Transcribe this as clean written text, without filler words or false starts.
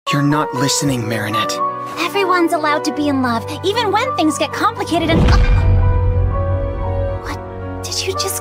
You're not listening, Marinette. Everyone's allowed to be in love, even when things get complicated and... What did you just